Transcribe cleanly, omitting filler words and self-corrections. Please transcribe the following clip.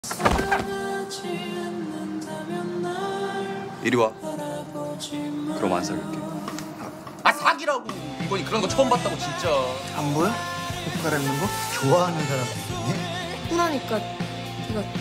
이리 와. 그럼 안 사귈게. 아 사기라고. 이건이 그런 거 처음 봤다고 진짜. 안 보여? 옷 갈아입는 거? 좋아하는 사람도 있네. 뻔하니까 네가